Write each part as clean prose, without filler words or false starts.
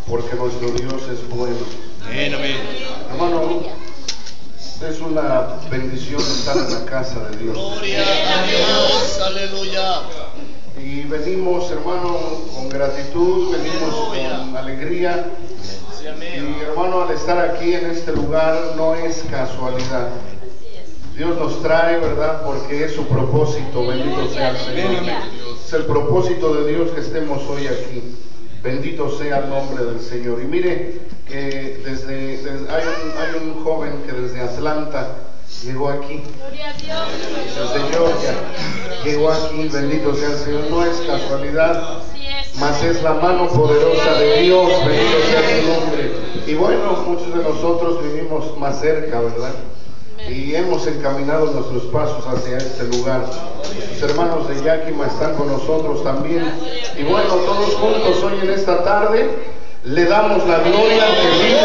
porque nuestro Dios es bueno. Amén, amén. Hermano, es una bendición estar en la casa de Dios. Gloria a Dios, aleluya. Y venimos, hermano, con gratitud, venimos con alegría. Sí, amén. Y hermano, al estar aquí en este lugar no es casualidad. Dios nos trae, ¿verdad? Porque es su propósito, bendito sea el Señor. Es el propósito de Dios que estemos hoy aquí. Bendito sea el nombre del Señor. Y mire que hay un joven que desde Atlanta llegó aquí. Desde Georgia llegó aquí, bendito sea el Señor. No es casualidad, mas es la mano poderosa de Dios, bendito sea su nombre. Y bueno, muchos de nosotros vivimos más cerca, ¿verdad? Y hemos encaminado nuestros pasos hacia este lugar. Sus hermanos de Yakima están con nosotros también. Y bueno, todos juntos hoy en esta tarde le damos la gloria que vive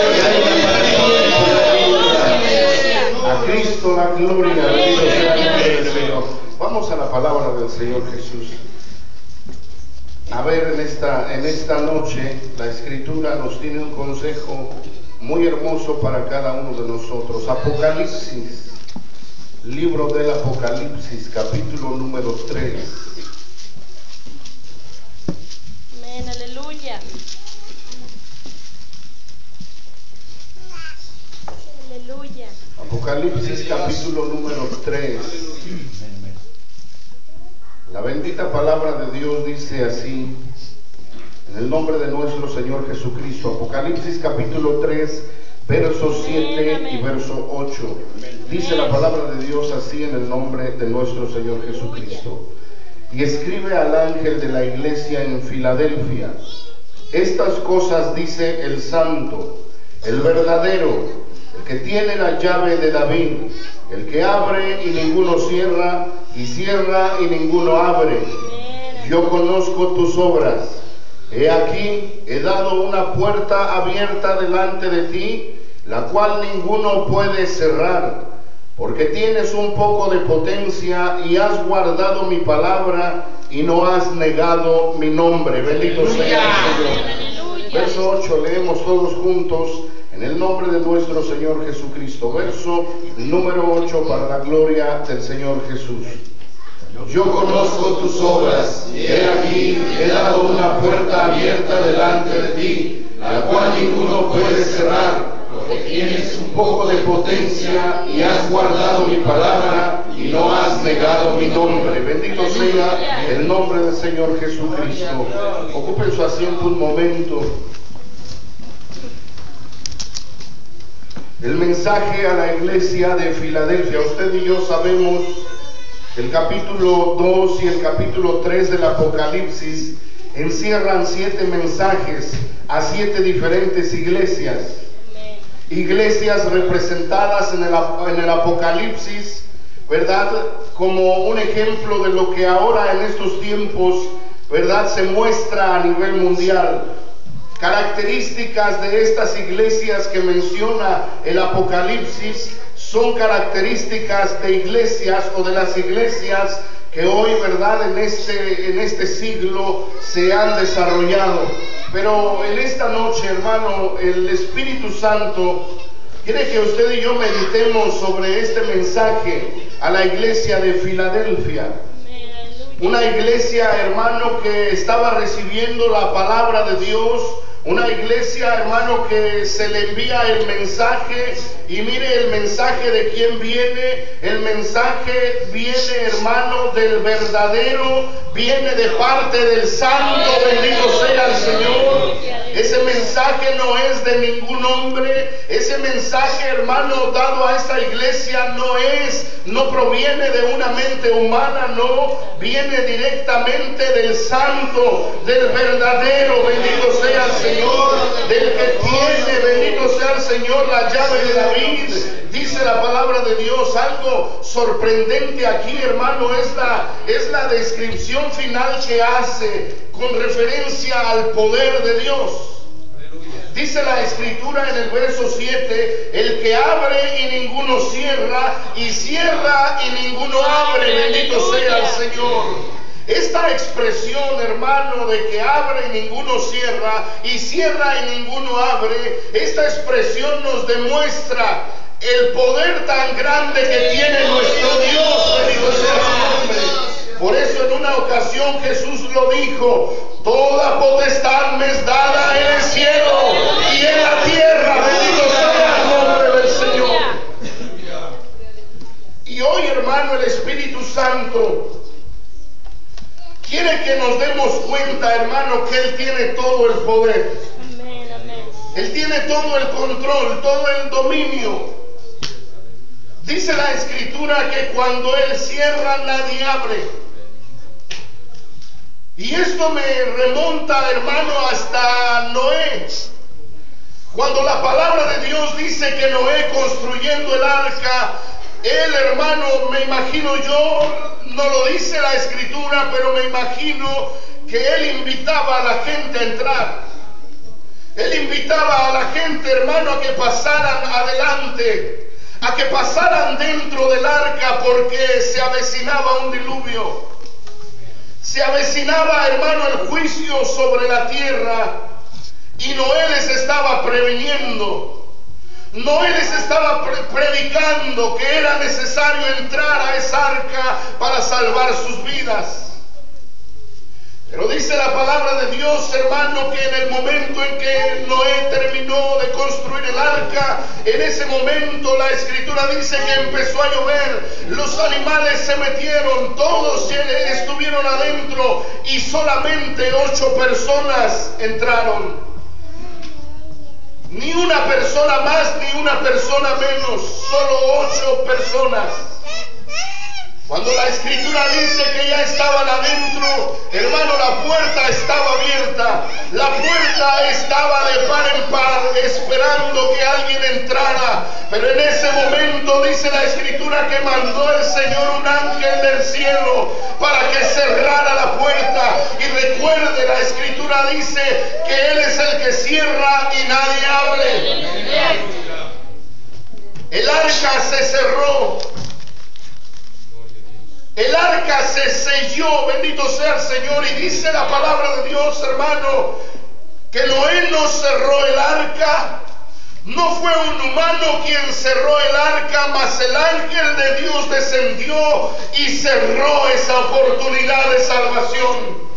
a Cristo, la gloria, bendito sea el nombre del Señor. Vamos a la palabra del Señor Jesús. A ver, en esta noche la Escritura nos tiene un consejo muy hermoso para cada uno de nosotros. Apocalipsis, libro del Apocalipsis, capítulo número 3. Amén, aleluya. Aleluya. Apocalipsis, capítulo número 3. La bendita palabra de Dios dice así, en el nombre de nuestro Señor Jesucristo. Apocalipsis capítulo 3, verso 7 y verso 8. Dice la palabra de Dios así en el nombre de nuestro Señor Jesucristo. Y escribe al ángel de la iglesia en Filadelfia: estas cosas dice el santo, el verdadero, el que tiene la llave de David, el que abre y ninguno cierra, y cierra y ninguno abre. Yo conozco tus obras. He aquí, he dado una puerta abierta delante de ti, la cual ninguno puede cerrar, porque tienes un poco de potencia y has guardado mi palabra y no has negado mi nombre. Bendito sea el Señor. Verso 8, leemos todos juntos en el nombre de nuestro Señor Jesucristo. Verso número 8 para la gloria del Señor Jesús. Yo conozco tus obras, y he aquí, he dado una puerta abierta delante de ti, la cual ninguno puede cerrar, porque tienes un poco de potencia y has guardado mi palabra y no has negado mi nombre. Bendito sea el nombre del Señor Jesucristo. Ocupen su asiento un momento. El mensaje a la iglesia de Filadelfia. Usted y yo sabemos el capítulo 2 y el capítulo 3 del Apocalipsis encierran 7 mensajes a 7 diferentes iglesias. Iglesias representadas en el Apocalipsis, ¿verdad? Como un ejemplo de lo que ahora en estos tiempos, ¿verdad?, se muestra a nivel mundial. Características de estas iglesias que menciona el Apocalipsis son características de iglesias o de las iglesias que hoy, ¿verdad?, en este siglo se han desarrollado. Pero en esta noche, hermano, el Espíritu Santo quiere que usted y yo meditemos sobre este mensaje a la iglesia de Filadelfia. Una iglesia, hermano, que estaba recibiendo la palabra de Dios. Una iglesia, hermano, que se le envía el mensaje. Y mire el mensaje de quién viene. El mensaje viene, hermano, del verdadero. Viene de parte del santo. Bendito sea el Señor. Ese mensaje no es de ningún hombre. Ese mensaje, hermano, dado a esta iglesia no proviene de una mente humana, no. Viene directamente del santo, del verdadero. Bendito sea el Señor, del que tiene, bendito sea el Señor, la llave de David. Dice la palabra de Dios. Algo sorprendente aquí, hermano, es la descripción final que hace con referencia al poder de Dios. Dice la Escritura en el verso 7: el que abre y ninguno cierra, y cierra y ninguno abre. Bendito sea el Señor. Esta expresión, hermano, de que abre y ninguno cierra, y cierra y ninguno abre, esta expresión nos demuestra el poder tan grande que tiene nuestro Dios. Bendito sea su nombre. Por eso en una ocasión Jesús lo dijo: toda potestad me es dada en el cielo y en la tierra. Bendito sea el nombre del Señor. Y hoy, hermano, el Espíritu Santo quiere que nos demos cuenta, hermano, que Él tiene todo el poder. Amén, amén. Él tiene todo el control, todo el dominio. Dice la Escritura que cuando Él cierra, nadie abre. Y esto me remonta, hermano, hasta Noé. Cuando la palabra de Dios dice que Noé, construyendo el arca, él, hermano, me imagino yo, no lo dice la Escritura, pero me imagino que él invitaba a la gente a entrar. Él invitaba a la gente, hermano, a que pasaran adelante, a que pasaran dentro del arca, porque se avecinaba un diluvio. Se avecinaba, hermano, el juicio sobre la tierra, y Noé les estaba previniendo. Noé les estaba predicando que era necesario entrar a esa arca para salvar sus vidas. Pero dice la palabra de Dios, hermano, que en el momento en que Noé terminó de construir el arca, en ese momento la Escritura dice que empezó a llover, los animales se metieron, todos estuvieron adentro y solamente 8 personas entraron. Ni una persona más, ni una persona menos, solo 8 personas. Cuando la Escritura dice que ya estaban adentro, hermano, la puerta estaba abierta. La puerta estaba de par en par, esperando que alguien entrara. Pero en ese momento dice la Escritura que mandó el Señor un ángel del cielo para que cerrara la puerta. Y recuerde, la Escritura dice que Él es el que cierra y nadie abre. El arca se cerró. El arca se selló, bendito sea el Señor, y dice la palabra de Dios, hermano, que Noé no cerró el arca, no fue un humano quien cerró el arca, mas el ángel de Dios descendió y cerró esa oportunidad de salvación.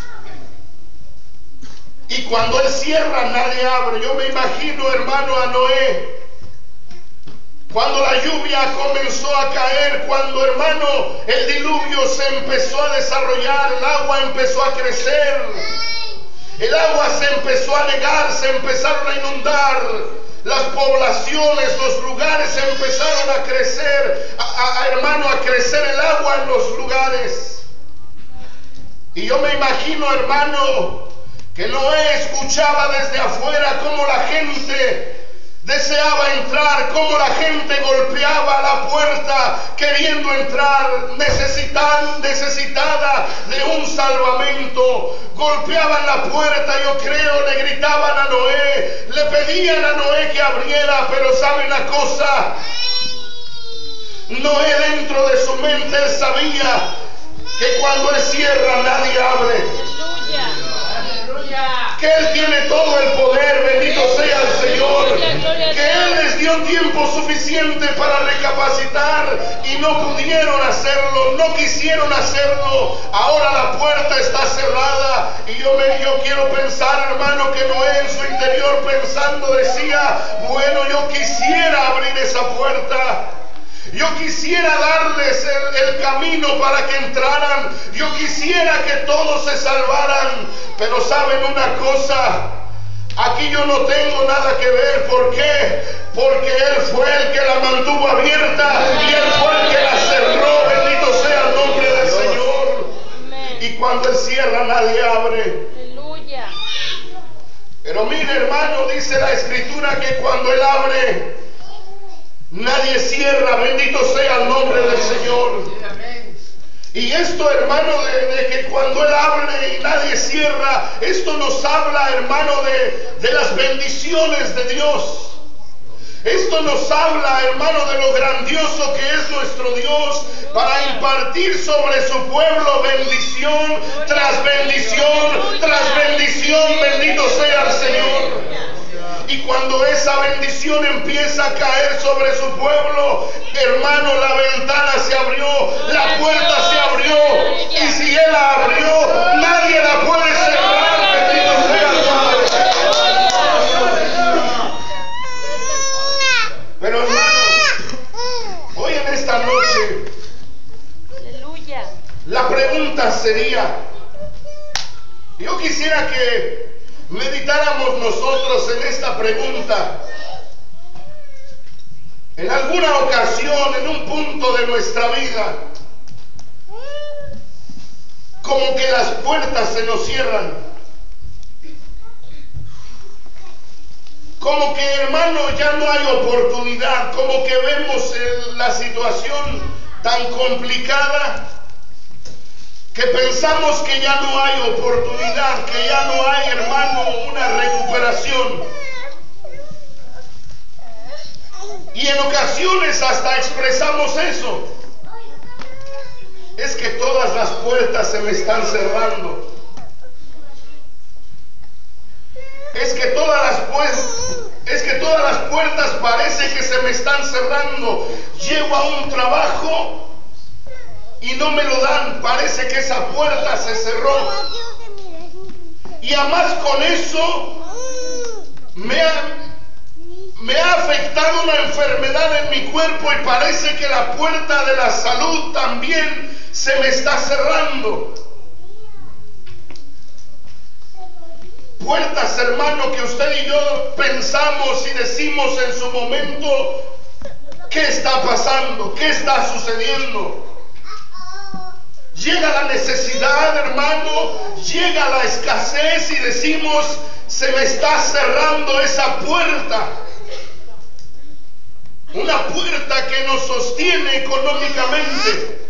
Y cuando Él cierra, nadie abre. Yo me imagino, hermano, a Noé, cuando la lluvia comenzó a caer, cuando, hermano, el diluvio se empezó a desarrollar, el agua empezó a crecer, el agua se empezó a negar, se empezaron a inundar, las poblaciones, los lugares empezaron a crecer, hermano, a crecer el agua en los lugares. Y yo me imagino, hermano, que Noé escuchaba desde afuera cómo la gente deseaba entrar, cómo la gente golpeaba la puerta queriendo entrar, necesitada de un salvamento. Golpeaban la puerta, yo creo, le gritaban a Noé, le pedían a Noé que abriera, pero ¿sabe una cosa? Noé, dentro de su mente, él sabía que cuando Él cierra, nadie abre. Que Él tiene todo el poder, bendito sea el Señor, que Él les dio tiempo suficiente para recapacitar y no pudieron hacerlo, no quisieron hacerlo. Ahora la puerta está cerrada y yo quiero pensar, hermano, que Noé en su interior pensando decía, bueno, yo quisiera abrir esa puerta. Yo quisiera darles el camino para que entraran. Yo quisiera que todos se salvaran. Pero ¿saben una cosa? Aquí yo no tengo nada que ver. ¿Por qué? Porque Él fue el que la mantuvo abierta y Él fue el que la cerró. Bendito sea el nombre del Señor. Y cuando Él cierra, nadie abre. Aleluya. Pero mire, hermano, dice la Escritura que cuando Él abre, nadie cierra. Bendito sea el nombre del Señor. Y esto, hermano, de que cuando Él abre y nadie cierra, esto nos habla, hermano, de las bendiciones de Dios. Esto nos habla, hermano, de lo grandioso que es nuestro Dios para impartir sobre su pueblo bendición tras bendición tras bendición. Bendito sea el Señor. Y cuando esa bendición empieza a caer sobre su pueblo, hermano, la ventana se abrió, la puerta se abrió, y si Él la abrió, nadie la puede cerrar. Bendito sea el Padre. Pero hermano, hoy en esta noche, Aleluya. la pregunta sería, yo quisiera que meditáramos nosotros en esta pregunta. En alguna ocasión, en un punto de nuestra vida, como que las puertas se nos cierran. Como que, hermano, ya no hay oportunidad. Como que vemos la situación tan complicada que pensamos que ya no hay oportunidad, que ya no hay, hermano, una recuperación. Y en ocasiones hasta expresamos eso. Es que todas las puertas se me están cerrando. Es que todas las puertas parece que se me están cerrando. Llego a un trabajo y no me lo dan. Parece que esa puerta se cerró. Y además con eso me ha afectado una enfermedad en mi cuerpo y parece que la puerta de la salud también se me está cerrando. Puertas, hermano, que usted y yo pensamos y decimos en su momento, ¿qué está pasando? ¿Qué está sucediendo? Llega la necesidad, hermano, llega la escasez y decimos, se me está cerrando esa puerta. Una puerta que nos sostiene económicamente.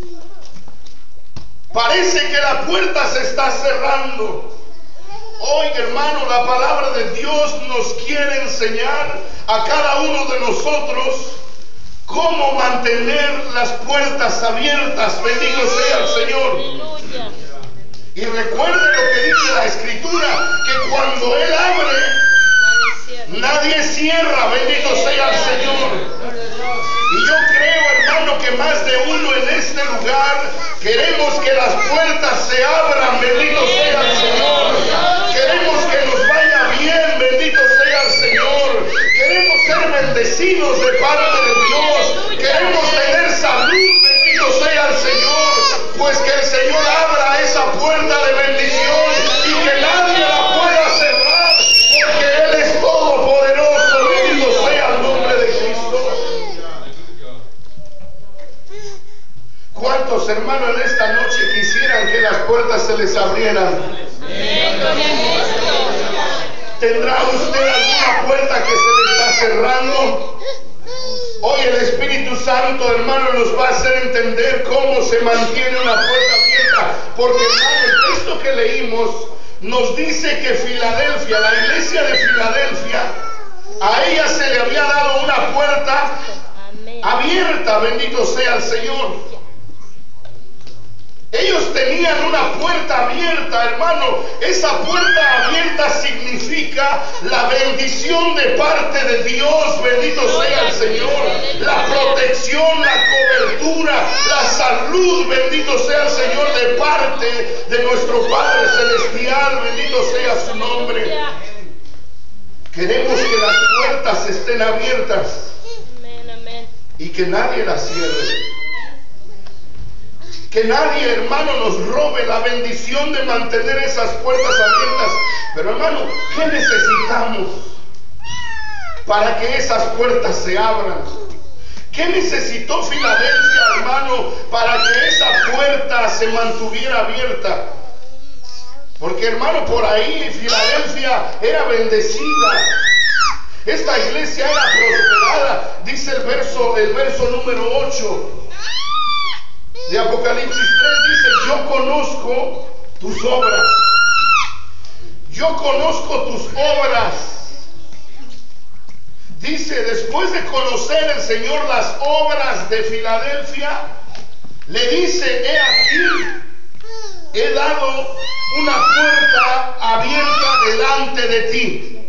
Parece que la puerta se está cerrando. Hoy, hermano, la palabra de Dios nos quiere enseñar a cada uno de nosotros cómo mantener las puertas abiertas. Bendito sea el Señor. Aleluya. Y recuerde lo que dice la Escritura, que cuando Él abre, nadie cierra. Bendito sea el Señor. Y yo creo, hermano, que más de uno en este lugar queremos que las puertas se abran. Bendito sea el Señor. Queremos que nos vaya bien. Bendito sea el Señor. Queremos ser bendecidos de parte de Dios. Queremos tener salud. Bendito sea el Señor. Pues que el Señor abra esa puerta de bendición y que nadie la pueda cerrar, porque Él es todopoderoso. Bendito sea el nombre de Cristo. ¿Cuántos hermanos en esta noche quisieran que las puertas se les abrieran? ¿Tendrá usted alguna puerta que se le está cerrando? Hoy el Espíritu Santo, hermano, nos va a hacer entender cómo se mantiene una puerta abierta. Porque, hermano, el texto que leímos nos dice que Filadelfia, la iglesia de Filadelfia, a ella se le había dado una puerta abierta. Bendito sea el Señor. Ellos tenían una puerta abierta, hermano. Esa puerta abierta significa la bendición de parte de Dios. Bendito sea el Señor. La protección, la cobertura, la salud. Bendito sea el Señor de parte de nuestro Padre Celestial. Bendito sea su nombre. Queremos que las puertas estén abiertas y que nadie las cierre. Que nadie, hermano, nos robe la bendición de mantener esas puertas abiertas. Pero, hermano, ¿qué necesitamos para que esas puertas se abran? ¿Qué necesitó Filadelfia, hermano, para que esa puerta se mantuviera abierta? Porque, hermano, por ahí Filadelfia era bendecida. Esta iglesia era prosperada. Dice el verso número 8 de Apocalipsis 3, dice: yo conozco tus obras. Yo conozco tus obras. Dice, después de conocer el Señor las obras de Filadelfia, le dice, he aquí, he dado una puerta abierta delante de ti.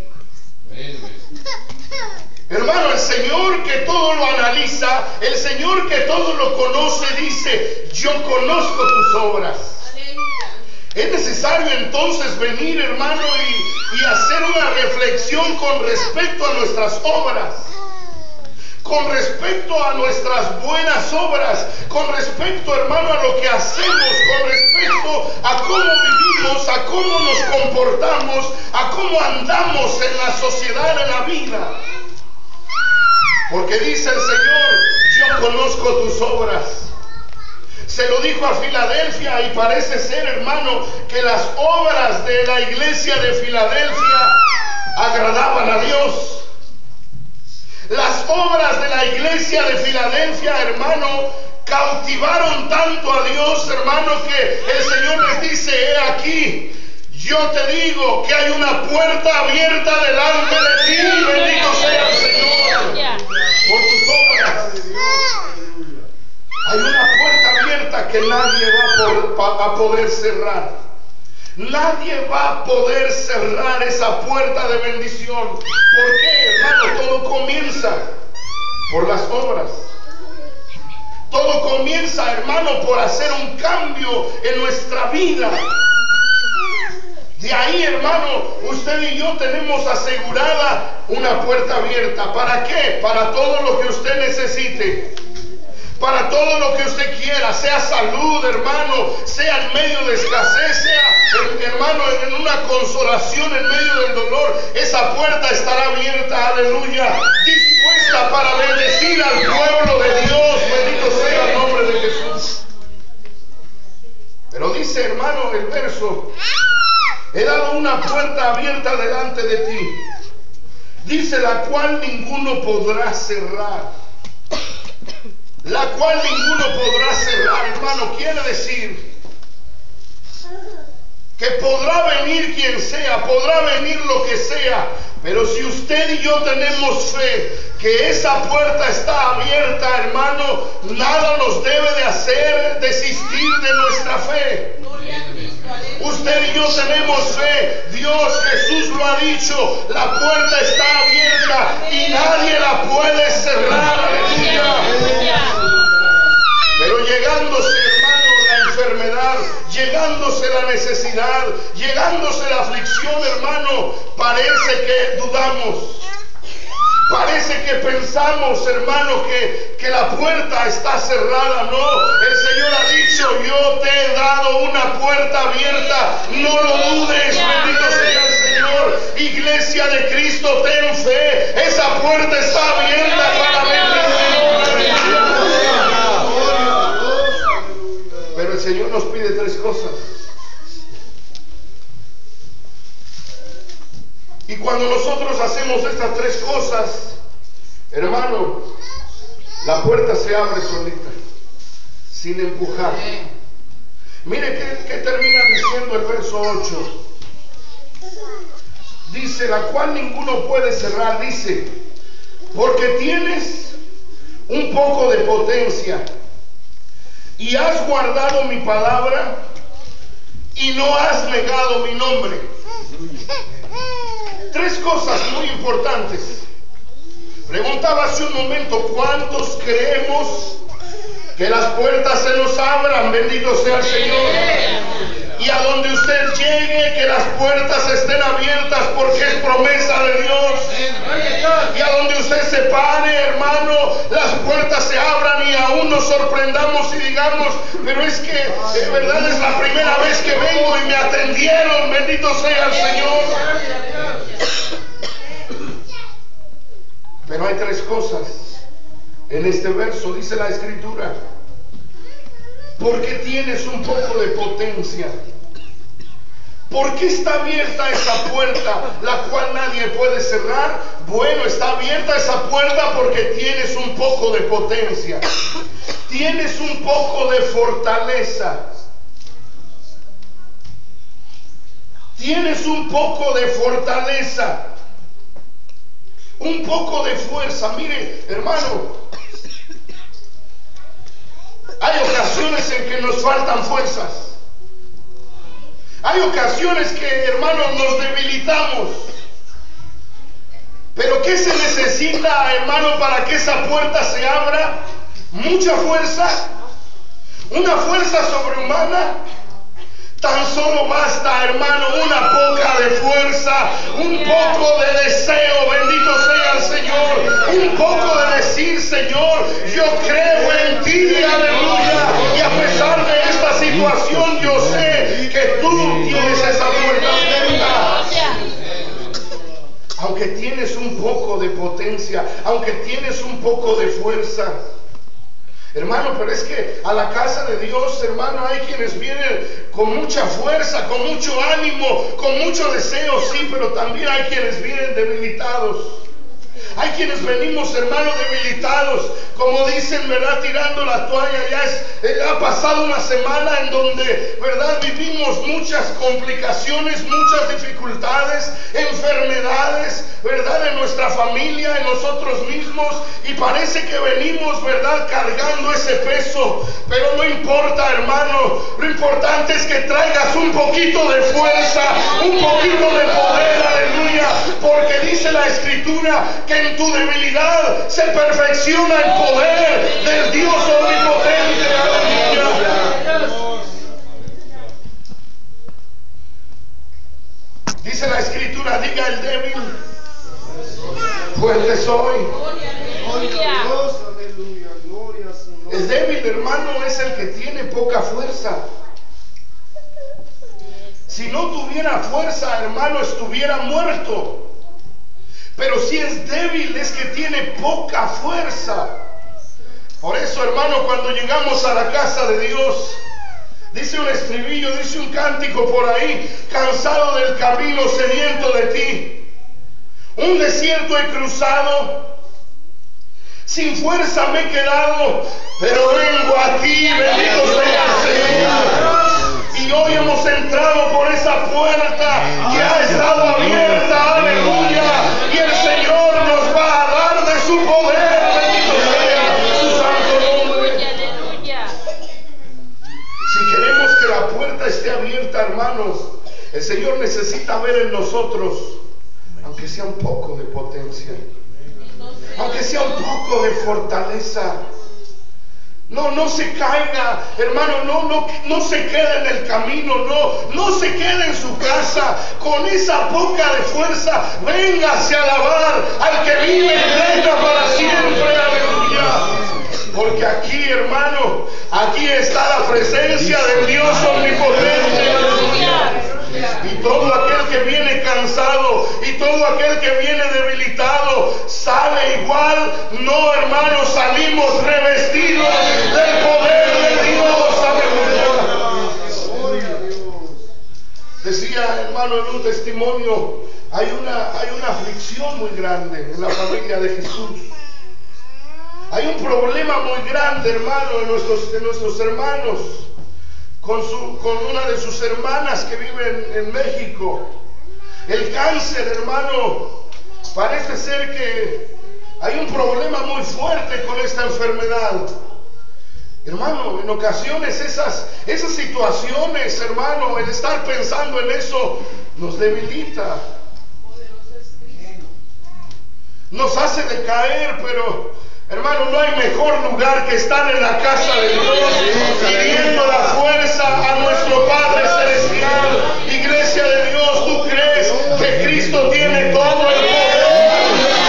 Hermano, el Señor que todo lo analiza, el Señor que todo lo conoce, dice, yo conozco tus obras. Es necesario entonces venir, hermano, y hacer una reflexión con respecto a nuestras obras, con respecto a nuestras buenas obras, con respecto, hermano, a lo que hacemos, con respecto a cómo vivimos, a cómo nos comportamos, a cómo andamos en la sociedad, en la vida. Porque dice el Señor, yo conozco tus obras. Se lo dijo a Filadelfia, y parece ser, hermano, que las obras de la iglesia de Filadelfia agradaban a Dios. Las obras de la iglesia de Filadelfia, hermano, cautivaron tanto a Dios, hermano, que el Señor les dice, he aquí, yo te digo que hay una puerta abierta delante de ti, bendito sea el Señor, por tus obras. Hay una puerta abierta que nadie va a poder cerrar. Nadie va a poder cerrar esa puerta de bendición. ¿Por qué, hermano? Todo comienza por las obras. Todo comienza, hermano, por hacer un cambio en nuestra vida. De ahí, hermano, usted y yo tenemos asegurada una puerta abierta. ¿Para qué? Para todo lo que usted necesite. Para todo lo que usted quiera, sea salud, hermano, sea en medio de escasez, sea, hermano, en una consolación en medio del dolor, esa puerta estará abierta, aleluya, dispuesta para bendecir al pueblo de Dios, bendito sea el nombre de Jesús. Pero dice, hermano, el verso, he dado una puerta abierta delante de ti, dice, la cual ninguno podrá cerrar. La cual ninguno podrá cerrar, hermano. Quiere decir que podrá venir quien sea, podrá venir lo que sea, pero si usted y yo tenemos fe que esa puerta está abierta, hermano, nada nos debe de hacer desistir de nuestra fe. Usted y yo tenemos fe. Dios, Jesús lo ha dicho, la puerta está abierta y nadie la puede cerrar. Aleluya. Pero llegándose, hermano, la enfermedad, llegándose la necesidad, llegándose la aflicción, hermano, parece que dudamos. Parece que pensamos, hermano, que la puerta está cerrada. No, el Señor ha dicho, yo te he dado una puerta abierta. No lo dudes, bendito sea el Señor. Iglesia de Cristo, ten fe. Esa puerta está abierta para bendición. Pero el Señor nos pide tres cosas. Y cuando nosotros hacemos estas tres cosas, hermano, la puerta se abre solita, sin empujar. Mire que termina diciendo el verso 8. Dice, la cual ninguno puede cerrar, dice, porque tienes un poco de potencia y has guardado mi palabra y no has negado mi nombre. Tres cosas muy importantes. Preguntaba hace un momento, ¿cuántos creemos que las puertas se nos abran? Bendito sea el Señor. Y a donde usted llegue, que las puertas estén abiertas porque es promesa de Dios. Y a donde usted se pare, hermano, las puertas se abran y aún nos sorprendamos y digamos, pero es que de verdad es la primera vez que vengo y me atendieron. Bendito sea el Señor. Pero hay tres cosas en este verso, dice la Escritura. Porque tienes un poco de potencia. ¿Por qué está abierta esa puerta, la cual nadie puede cerrar? Bueno, está abierta esa puerta porque tienes un poco de potencia. Tienes un poco de fortaleza. Tienes un poco de fortaleza. Un poco de fuerza. Mire, hermano, hay ocasiones en que nos faltan fuerzas. Hay ocasiones que, hermanos, nos debilitamos. Pero ¿qué se necesita, hermano, para que esa puerta se abra? Mucha fuerza. Una fuerza sobrehumana. Tan solo basta, hermano, una poca de fuerza, un poco de deseo, bendito sea el Señor, un poco de decir, Señor, yo creo en ti, aleluya, y a pesar de esta situación yo sé que tú tienes esa puerta abierta. Aunque tienes un poco de potencia, aunque tienes un poco de fuerza. Hermano, pero es que a la casa de Dios, hermano, hay quienes vienen con mucha fuerza, con mucho ánimo, con mucho deseo, sí, pero también hay quienes vienen debilitados. Hay quienes venimos, hermanos, debilitados, como dicen, ¿verdad? Tirando la toalla. Ha pasado una semana en donde, ¿verdad? Vivimos muchas complicaciones, muchas dificultades, enfermedades, ¿verdad? En nuestra familia, en nosotros mismos, y parece que venimos, ¿verdad? Cargando ese peso, pero no importa, hermano, lo importante es que traigas un poquito de fuerza, un poquito de poder, aleluya, porque dice la Escritura que en tu debilidad se perfecciona el poder del Dios omnipotente, aleluya. Dice la Escritura, diga el débil, fuerte soy. El débil, hermano, es el que tiene poca fuerza. Si no tuviera fuerza, hermano, estuviera muerto. Pero si es débil, es que tiene poca fuerza. Por eso, hermano, cuando llegamos a la casa de Dios, dice un estribillo, dice un cántico por ahí: cansado del camino, sediento de ti, un desierto he cruzado, sin fuerza me he quedado, pero vengo a ti, bendito sea el Señor. Y hoy hemos entrado por esa puerta que ha estado abierta, aleluya, y el Señor nos va a dar de su poder, bendito sea su santo nombre. Si queremos que la puerta esté abierta, hermanos, el Señor necesita ver en nosotros, aunque sea un poco de potencia, aunque sea un poco de fortaleza. No se caiga, hermano, no se quede en el camino, no se quede en su casa con esa poca de fuerza. Véngase a alabar al que vive y reina para siempre, aleluya. Porque aquí, hermano, aquí está la presencia del Dios omnipotente, aleluya. Y todo aquel que viene cansado y todo aquel que viene debilitado sale igual. No, hermanos, salimos revestidos del poder de Dios, aleluya. Decía, hermano, en un testimonio, hay una aflicción muy grande en la familia de Jesús. Hay un problema muy grande, hermano, en nuestros hermanos, con una de sus hermanas que vive en México. El cáncer, hermano, parece ser que hay un problema muy fuerte con esta enfermedad. Hermano, en ocasiones esas situaciones, hermano, el estar pensando en eso nos debilita, nos hace decaer, pero hermano, no hay mejor lugar que estar en la casa de Dios, pidiendo la fuerza a nuestro Padre Celestial. Iglesia de Dios, ¿tú crees que Cristo tiene todo el poder?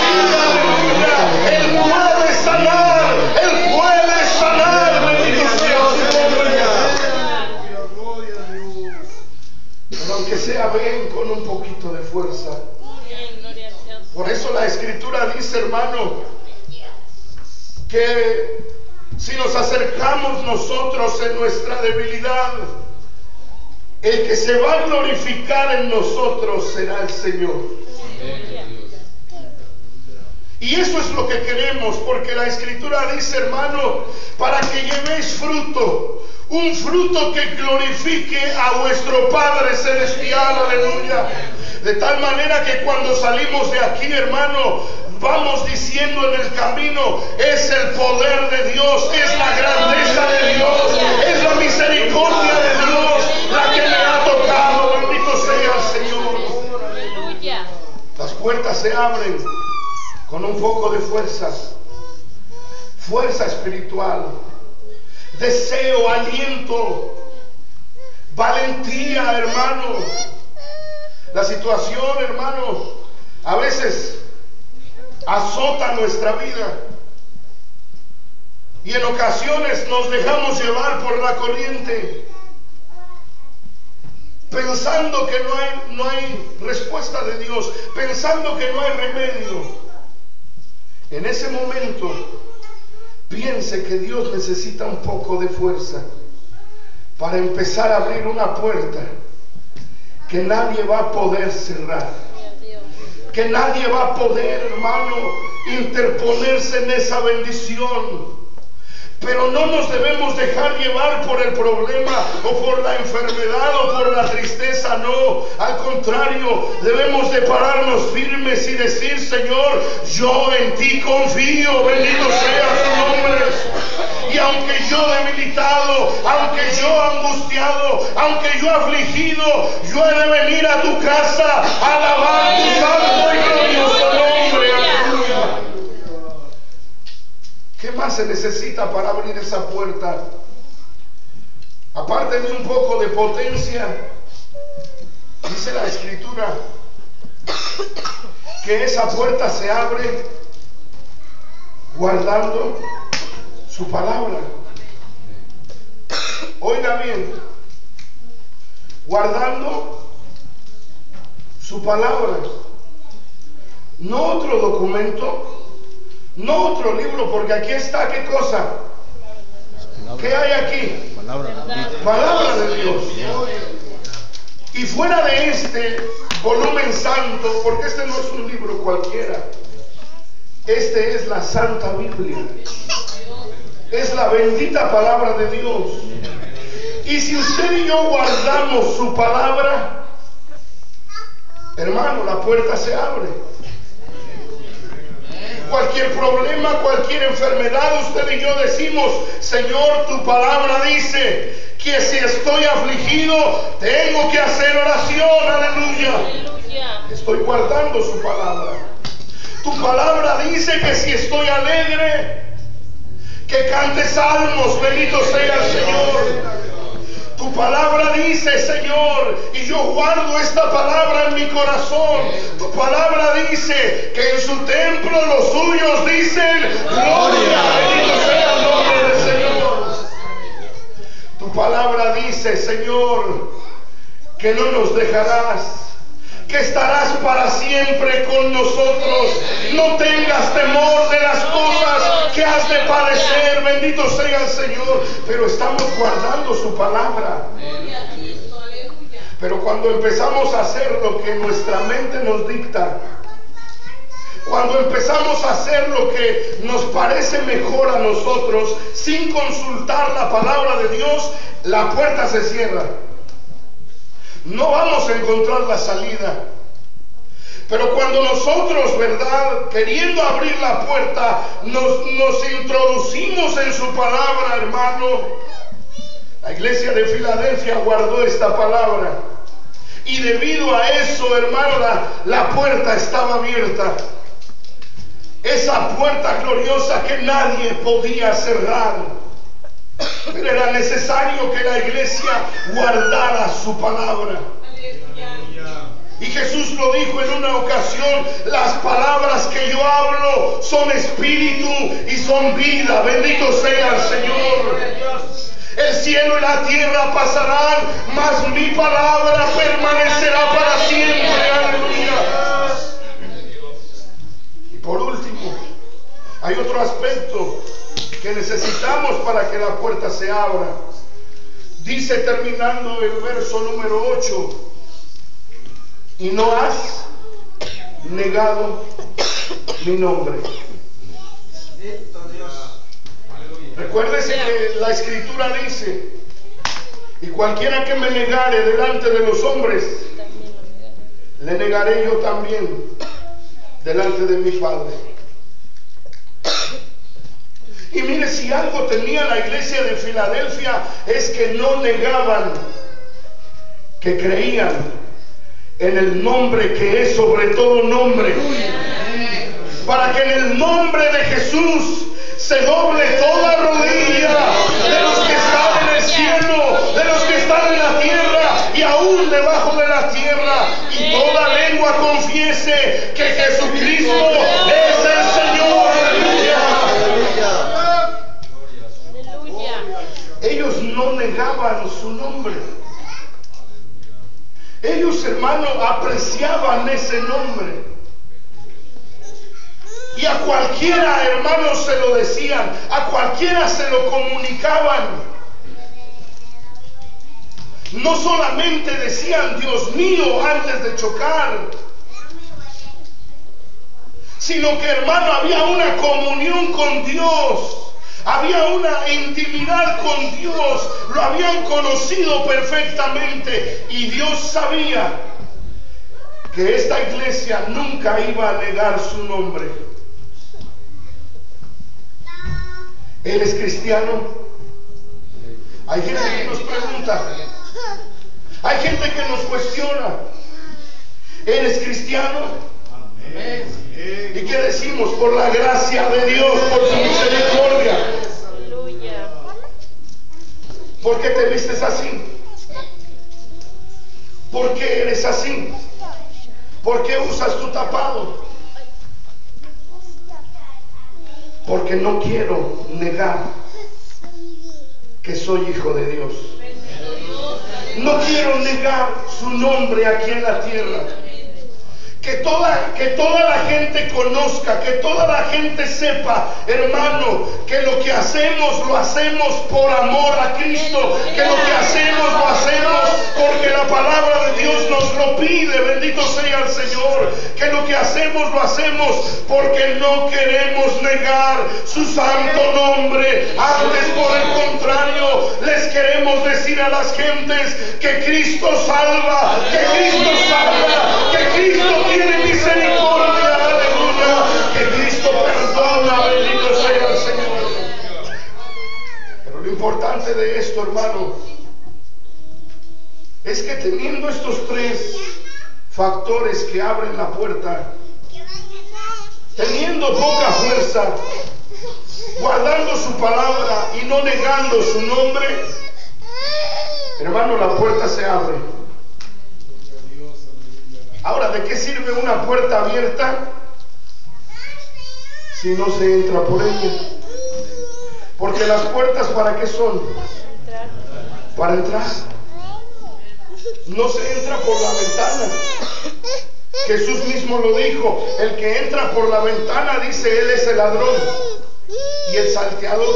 Él puede sanar, Él puede sanar, bendito sea su nombre. Pero aunque sea, ven con un poquito de fuerza. Por eso la Escritura dice, hermano, que si nos acercamos nosotros en nuestra debilidad, el que se va a glorificar en nosotros será el Señor. Y eso es lo que queremos, porque la Escritura dice, hermano, para que llevéis fruto, un fruto que glorifique a vuestro Padre Celestial, aleluya. De tal manera que cuando salimos de aquí, hermano, vamos diciendo en el camino, es el poder de Dios, es la grandeza de Dios, es la misericordia de Dios la que me ha tocado. Bendito sea el Señor. Aleluya. Las puertas se abren con un poco de fuerza, fuerza espiritual, deseo, aliento, valentía, hermano. La situación, hermano, a veces azota nuestra vida y en ocasiones nos dejamos llevar por la corriente, pensando que no hay respuesta de Dios, pensando que no hay remedio. En ese momento, piense que Dios necesita un poco de fuerza para empezar a abrir una puerta que nadie va a poder cerrar, que nadie va a poder, hermano, interponerse en esa bendición. Pero no nos debemos dejar llevar por el problema o por la enfermedad o por la tristeza, no. Al contrario, debemos de pararnos firmes y decir, Señor, yo en ti confío, bendito sea tu nombre. Y aunque yo debilitado, aunque yo angustiado, aunque yo afligido, yo he de venir a tu casa a alabar tu santo y glorioso nombre. Aleluya. ¿Qué más se necesita para abrir esa puerta? Aparte de un poco de potencia, dice la Escritura que esa puerta se abre guardando su palabra. Oiga bien, guardando su palabra. No otro documento, no otro libro, porque aquí está, ¿qué cosa? ¿Qué hay aquí? Palabra de Dios. Y fuera de este volumen santo, porque este no es un libro cualquiera, este es la Santa Biblia, es la bendita palabra de Dios. Y si usted y yo guardamos su palabra, hermano, la puerta se abre. Cualquier problema, cualquier enfermedad, usted y yo decimos, Señor, tu palabra dice que si estoy afligido, tengo que hacer oración. Aleluya. Estoy guardando su palabra. Tu palabra dice que si estoy alegre, que cante salmos. Bendito sea el Señor. Tu palabra dice, Señor, y yo guardo esta palabra en mi corazón. Tu palabra dice que en su templo los suyos dicen gloria. Bendito sea el nombre del Señor. Tu palabra dice, Señor, que no nos dejarás, que estarás para siempre con nosotros. No tengas temor de las cosas que has de padecer. Bendito sea el Señor. Pero estamos guardando su palabra. Pero cuando empezamos a hacer lo que nuestra mente nos dicta, cuando empezamos a hacer lo que nos parece mejor a nosotros, sin consultar la palabra de Dios, la puerta se cierra. No vamos a encontrar la salida. Pero cuando nosotros, ¿verdad?, queriendo abrir la puerta, nos introducimos en su palabra, hermano, la iglesia de Filadelfia guardó esta palabra. Y debido a eso, hermano, la puerta estaba abierta. Esa puerta gloriosa que nadie podía cerrar. Pero era necesario que la iglesia guardara su palabra. Y Jesús lo dijo en una ocasión: las palabras que yo hablo son espíritu y son vida. Bendito sea el Señor. El cielo y la tierra pasarán, mas mi palabra permanecerá para siempre. Aleluya. Y por último, hay otro aspecto que necesitamos para que la puerta se abra. Dice, terminando el verso número 8: y no has negado mi nombre. Recuérdese que la Escritura dice: y cualquiera que me negare delante de los hombres, le negaré yo también delante de mi Padre. Y mire, si algo tenía la iglesia de Filadelfia es que no negaban, que creían en el nombre que es sobre todo nombre, para que en el nombre de Jesús se doble toda rodilla de los que están en el cielo, de los que están en la tierra y aún debajo de la tierra, y toda lengua confiese que Jesucristo es el Señor. Aleluya. Ellos no negaban su nombre. Ellos, hermano, apreciaban ese nombre. Y a cualquiera, hermano, se lo decían, a cualquiera se lo comunicaban. No solamente decían Dios mío antes de chocar, sino que, hermano, había una comunión con Dios. Había una intimidad con Dios, lo habían conocido perfectamente, y Dios sabía que esta iglesia nunca iba a negar su nombre. ¿Él es cristiano? Hay gente que nos pregunta, hay gente que nos cuestiona, ¿él es cristiano? ¿Y qué decimos? Por la gracia de Dios, por su misericordia. Aleluya. ¿Por qué te vistes así? ¿Por qué eres así? ¿Por qué usas tu tapado? Porque no quiero negar que soy hijo de Dios. No quiero negar su nombre aquí en la tierra. Que toda la gente conozca, que toda la gente sepa, hermano, que lo que hacemos lo hacemos por amor a Cristo, que lo que hacemos lo hacemos porque la palabra de Dios nos lo pide, bendito sea el Señor, que lo que hacemos lo hacemos porque no queremos negar su santo nombre. Antes, por el contrario, les queremos decir a las gentes que Cristo salva, que Cristo salva, que Cristo tiene misericordia, aleluya, que Cristo perdona, bendito sea el Señor. Pero lo importante de esto, hermano, es que teniendo estos tres factores que abren la puerta, teniendo poca fuerza, guardando su palabra y no negando su nombre, hermano, la puerta se abre. Ahora, ¿de qué sirve una puerta abierta si no se entra por ella? Porque las puertas, ¿para qué son? Para entrar. No se entra por la ventana. Jesús mismo lo dijo: el que entra por la ventana, dice, él es el ladrón y el salteador.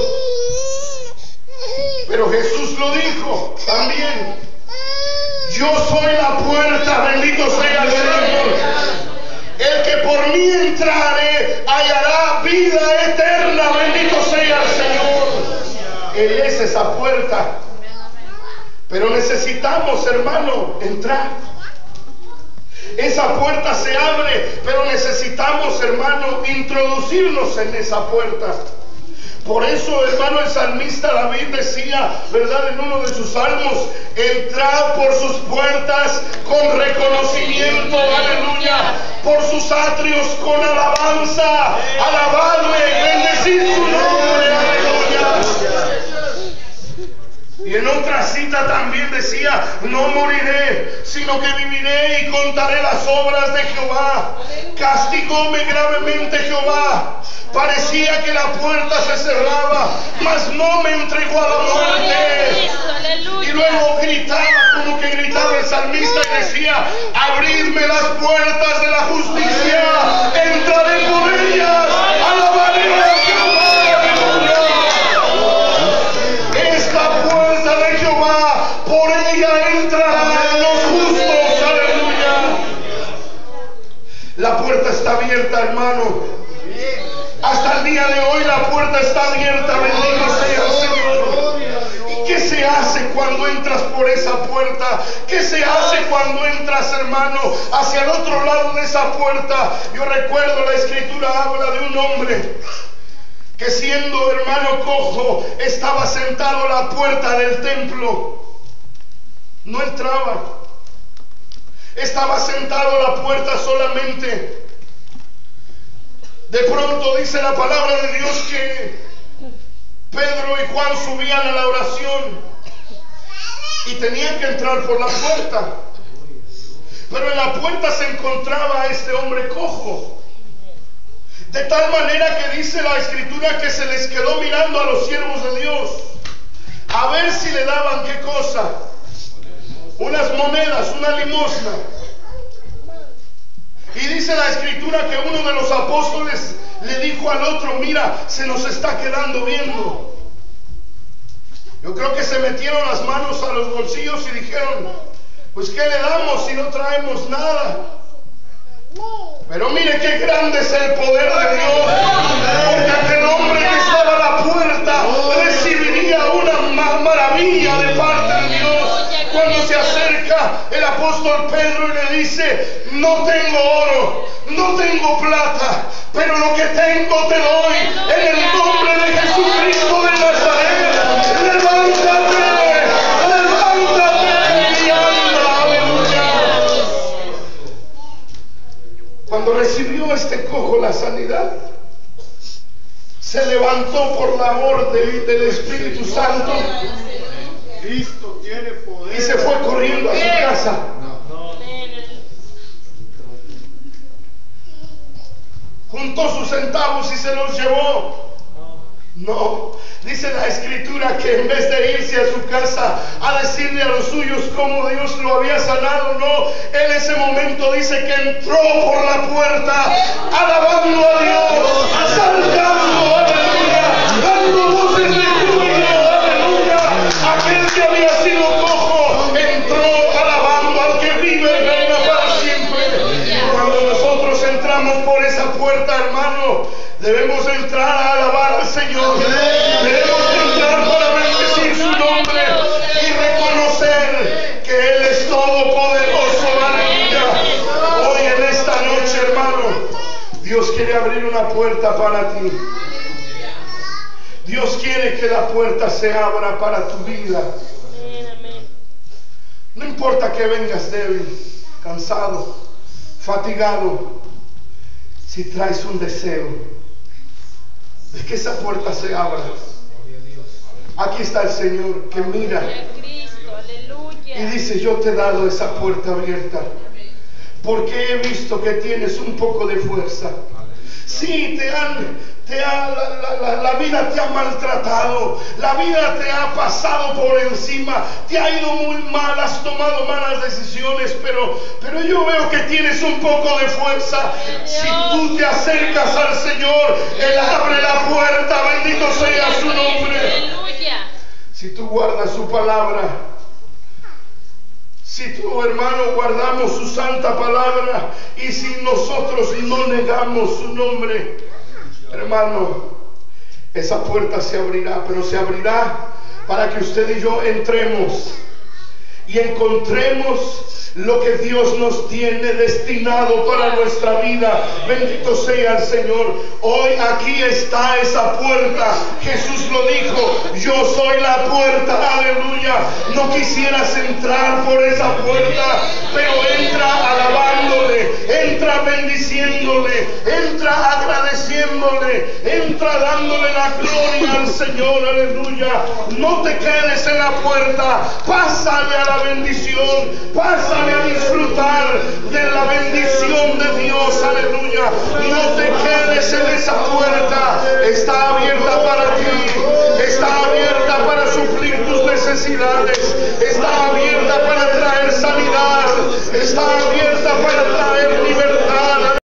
Pero Jesús lo dijo también: yo soy la puerta, bendito sea el Señor. El que por mí entrare hallará vida eterna, bendito sea el Señor. Él es esa puerta. Pero necesitamos, hermano, entrar. Esa puerta se abre, pero necesitamos, hermano, introducirnos en esa puerta. Por eso, hermano, el salmista David decía, ¿verdad?, en uno de sus salmos: entrad por sus puertas con reconocimiento, aleluya, por sus atrios con alabanza, alabadle, bendecid su nombre, aleluya. Y en otra cita también decía: no moriré, sino que viviré y contaré las obras de Jehová. Castigóme gravemente Jehová. Parecía que la puerta se cerraba, mas no me entregó a la muerte. Y luego gritaba, como que gritaba el salmista, y decía: abridme las puertas de la justicia, entraré por ellas, alabaré a Jehová. Es la puerta de Jehová, por ella entrarán los justos, aleluya. La puerta está abierta, hermano. Hasta el día de hoy la puerta está abierta, bendito sea el Señor. ¿Y qué se hace cuando entras por esa puerta? ¿Qué se hace cuando entras, hermano, hacia el otro lado de esa puerta? Yo recuerdo, la escritura habla de un hombre que siendo hermano cojo estaba sentado a la puerta del templo. No entraba. Estaba sentado a la puerta solamente. De pronto dice la palabra de Dios que Pedro y Juan subían a la oración y tenían que entrar por la puerta. Pero en la puerta se encontraba este hombre cojo. De tal manera que dice la escritura que se les quedó mirando a los siervos de Dios a ver si le daban qué cosa, unas monedas, una limosna. Y dice la escritura que uno de los apóstoles le dijo al otro: mira, se nos está quedando viendo. Yo creo que se metieron las manos a los bolsillos y dijeron: pues ¿qué le damos si no traemos nada? Pero mire qué grande es el poder de Dios, porque aquel hombre que estaba a la puerta recibiría una maravilla de parte de Dios. Cuando se acerca el apóstol Pedro y le dice: no tengo oro, no tengo plata, pero lo que tengo te doy en el nombre de Jesucristo de Nazaret. Levántate, levántate y anda. Aleluya. Cuando recibió este cojo la sanidad, se levantó por la orden del Espíritu Santo. Cristo tiene poder. Y se fue corriendo a su casa. Juntó sus centavos y se los llevó. No, dice la escritura que en vez de irse a su casa a decirle a los suyos cómo Dios lo había sanado, no, en ese momento dice que entró por la puerta alabando a Dios, saltando, aleluya, dando voces de júbilo, aleluya. Aquel que había sido cojo entró alabando al que vive y reina para siempre. Cuando nosotros entramos por esa puerta, hermano, debemos entrar a alabar al Señor. Debemos entrar para bendecir su nombre y reconocer que Él es todopoderoso. Aleluya. Hoy en esta noche, hermano, Dios quiere abrir una puerta para ti. Dios quiere que la puerta se abra para tu vida. No importa que vengas débil, cansado, fatigado, si traes un deseo de que esa puerta se abra. Aquí está el Señor que mira y dice: yo te he dado esa puerta abierta porque he visto que tienes un poco de fuerza. Sí, la vida te ha maltratado, la vida te ha pasado por encima, te ha ido muy mal, has tomado malas decisiones, pero yo veo que tienes un poco de fuerza. Si tú te acercas al Señor, Él abre la puerta, bendito sea su nombre. Si tú guardas su palabra, si tú, hermano, guardamos su santa palabra, y si nosotros no negamos su nombre, hermano, esa puerta se abrirá, pero se abrirá para que usted y yo entremos y encontremos lo que Dios nos tiene destinado para nuestra vida. Bendito sea el Señor. Hoy aquí está esa puerta. Jesús lo dijo: yo soy la puerta. Aleluya. No quisieras entrar por esa puerta, pero entra alabándole, entra bendiciéndole, entra agradeciéndole, entra dándole la gloria al Señor. Aleluya. No te quedes en la puerta, pásale a la bendición, pásale a disfrutar de la bendición de Dios. Aleluya. No te quedes en esa puerta. Está abierta para ti, está abierta para suplir tus necesidades, está abierta para traer sanidad, está abierta